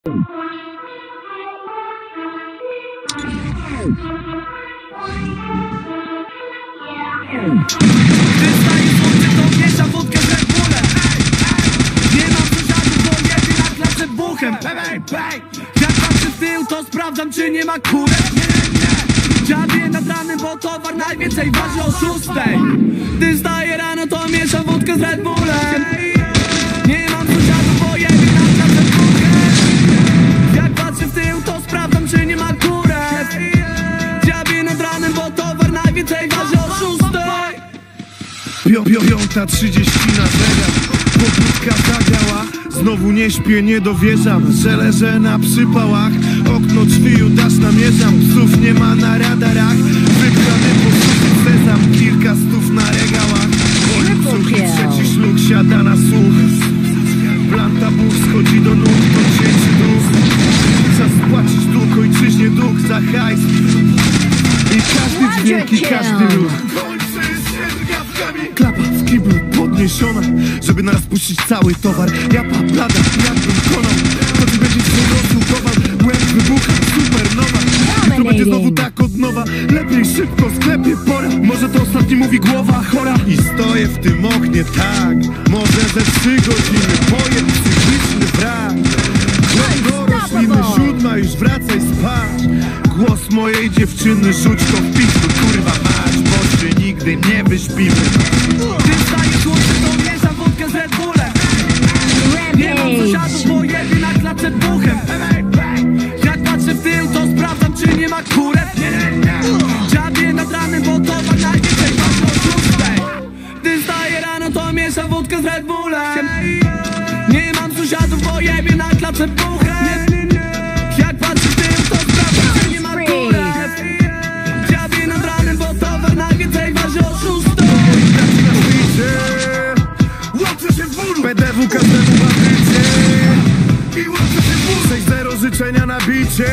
Wystaje słońce, to miesza wódkę z Red Bullem. Nie mam sąsiadów, bo jedzie na klatce buchem. Jak patrzę w tył, to sprawdzam, czy nie ma kurek. Dziabię nad ranem, bo towar najwięcej waży o 6. Gdy wstaję rano, to mieszam wódkę z Red Bullem. Nie mam sąsiadów, bo jedzie na klatce buchem. Jak patrzę w tył, to sprawdzam, czy nie ma kurek. Dziabię nad ranem, bo towar najwięcej waży o 6. 5:30 na zegar, pobudka zagrała. Znowu nie śpię, nie dowierzam, że leżę na przypałach. Okno drzwi Judasz namierzam, psów nie ma na radarach. Wygrany po sufit sezam, kilka stów na regałach. Brzuch i trzeci szluk siada na słuch. Planta Bóg schodzi do nóg, to dzieci duch. Czas płacić dług, ojczyźnie dług za hajs. I każdy dźwięk, i każdy ruch. Klapa w kiblu podniesiona, żeby naraz puścić cały towar. Japa, blada, jakbym konał. To ty będziesz się rozlukował, łeb wybucha, supernowa. I to będzie znowu tak od nowa. Lepiej szybko, sklepie pora. Może to ostatni mówi głowa chora. I stoję w tym oknie tak, może ze 3 godziny. Pojem psychiczny brak. Głębo rośliny, 7, już wracaj spać. Głos mojej dziewczyny, rzuć to w pizdu, kurwa mać, bo się nigdy nie wyśpimy. Gdy wstaje słońce, to mieszam wódkę z Red Bullem. Nie mam sąsiadów, bo jedzie na klatce buchem. Jak patrzę w tył, to sprawdzam, czy nie ma kurek. Dziabię nad ranem, bo towar najwięcej waży o 6. Gdy wstaję rano, to mieszam wódkę z Red Bullem. Nie mam sąsiadów, bo jedzie na klatce buchem. Jak patrzę w tył, to sprawdzam, czy nie ma kurek. Dziabię nad ranem, bo towar najwięcej waży o 6. Łączę się w bólu, PDW każdemu bandycie. I łączę się w bólu, 6-0 życzenia na bicie.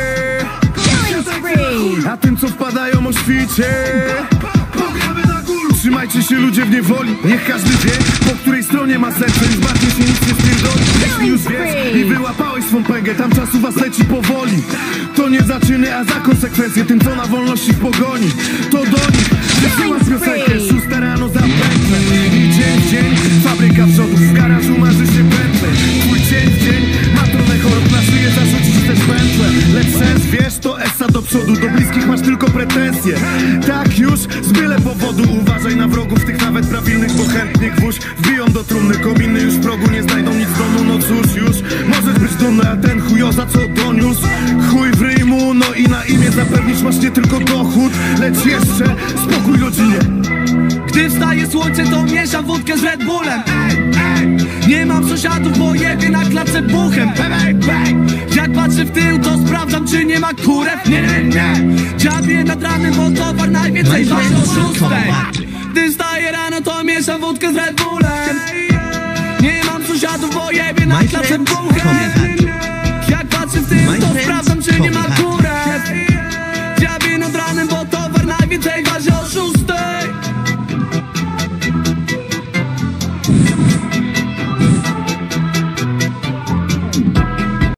A tym co wpadają o świcie. Trzymajcie się ludzie w niewoli, niech każdy wie, po której stronie ma serce. Już bardziej się nic nie spierdoli. Jeśli już wiesz i wyłapałeś swą pęgę, tam czasu was leci powoli. To nie za czyny, a za konsekwencje. Tym co na wolności w pogoni, to do nich wysyłam piosenkę. 6 rano za pętlę i dzień w dzień fabryka przodów, w garażu marzy się pętle. Twój dzień w dzień ma trochę chorób, na szyję zarzucić też pętle. Lecz sens wiesz, to essa do przodu, do bliskich masz tylko pretensje. Tak już z byle powodu, uważaj na wrogów, tych nawet prawilnych, bo chętnie gwóźdź wbiją do trumny. Kominy już w progu, nie znajdą nic w domu, no cóż już. Możesz być dumny, a ten chujoza co doniósł, chuj w ryj mu, no i na imię zapewnić masz nie tylko dochód, lecz jeszcze spokój rodzinie. Gdy wstaje słońce, to mieszam wódkę z Red Bullem. Nie mam sąsiadów, bo jedzie na klatce buchem. Jak patrzę w tył, to sprawdzam, czy nie ma kurek. Dziabię nad ranem, bo towar najwięcej waży o 6. Gdy wstaję rano, to mieszam wódkę z Red Bullem. Nie mam sąsiadów, bo jedzie na klatce buchem. Jak patrzę w tył, to sprawdzam, czy nie ma kurek. Dziabię nad ranem, bo towar najwięcej